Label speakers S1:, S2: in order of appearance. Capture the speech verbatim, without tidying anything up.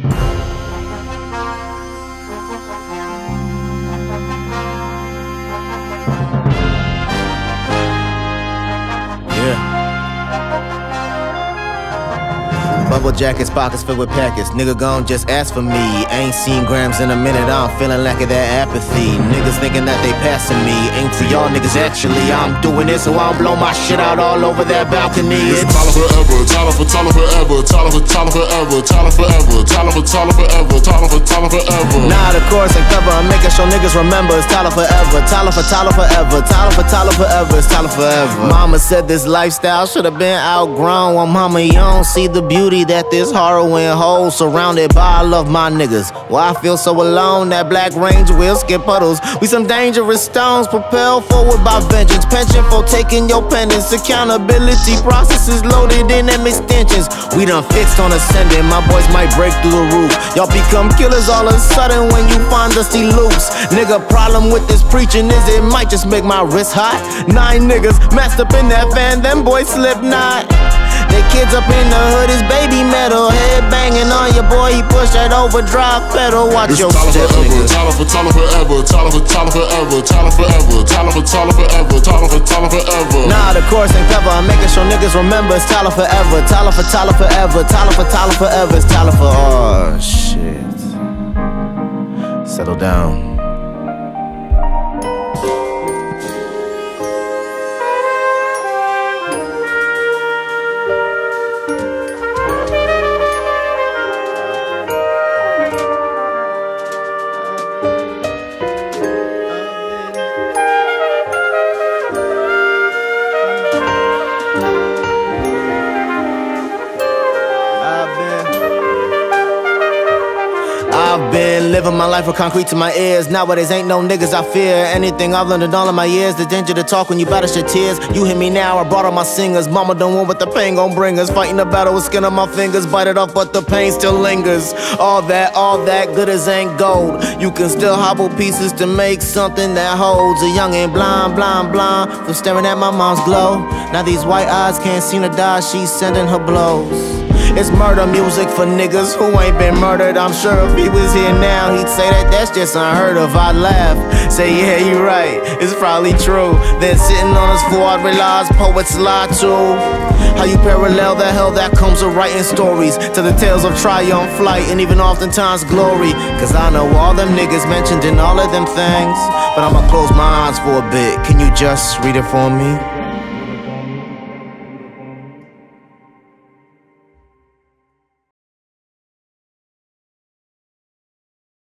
S1: Bubble jackets, pockets filled with packets. Nigga gon' just ask for me. Ain't seen grams in a minute, I'm feeling lack of that apathy. Niggas thinking that they passing me. Ain't for y'all niggas actually. I'm doing it so I don't blow my shit out all over that balcony.
S2: It's taller forever, taller for taller forever, taller for taller forever, taller forever, taller for taller forever, taller for taller forever.
S1: Nah, the chorus ain't cover, I'm making sure niggas remember. It's taller forever, taller for taller forever, taller for taller forever, it's taller forever. Mama said this lifestyle should have been outgrown. Well, mama, you don't see the beauty that this harrowing holds. Surrounded by, I love my niggas. Why I feel so alone, that black range will skip puddles. We some dangerous stones, propelled forward by vengeance. Pension for taking your penance. Accountability processes loaded in them extensions. We done fixed on ascending, my boys might break through the roof. Y'all become killers all of a sudden when you find dusty loops. Nigga, problem with this preaching is it might just make my wrist hot. Nine niggas messed up in that fan, them boys slip knot. They kids up in the hood is baby metal. Head banging on your boy, he push that overdrive pedal. Watch
S2: it's
S1: your
S2: taller
S1: step,
S2: forever,
S1: nigga.
S2: taller for taller forever, taller for taller forever, taller forever, taller for taller forever, taller for taller forever.
S1: Nah, the chorus ain't cover, I'm making sure niggas remember. It's taller forever, taller for taller forever, taller for taller forever, it's taller for. Oh shit. Settle down. I've been living my life with concrete to my ears. Nowadays ain't no niggas I fear. Anything I've learned in all of my years, the danger to talk when you battle your tears. You hear me now, I brought all my singers. Mama don't want what the pain gon' bring us. Fighting the battle with skin on my fingers. Bite it off but the pain still lingers. All that, all that good as ain't gold. You can still hobble pieces to make something that holds. A youngin' blind, blind, blind from staring at my mom's glow. Now these white eyes can't seem to die, she's sending her blows. It's murder music for niggas who ain't been murdered. I'm sure if he was here now, he'd say that that's just unheard of. I'd laugh, say yeah, you right, it's probably true. Then sitting on his floor, I'd realize poets lie too. How you parallel the hell that comes with writing stories to the tales of triumph, flight, and even oftentimes glory. Cause I know all them niggas mentioned in all of them things, but I'ma close my eyes for a bit. Can you just read it for me?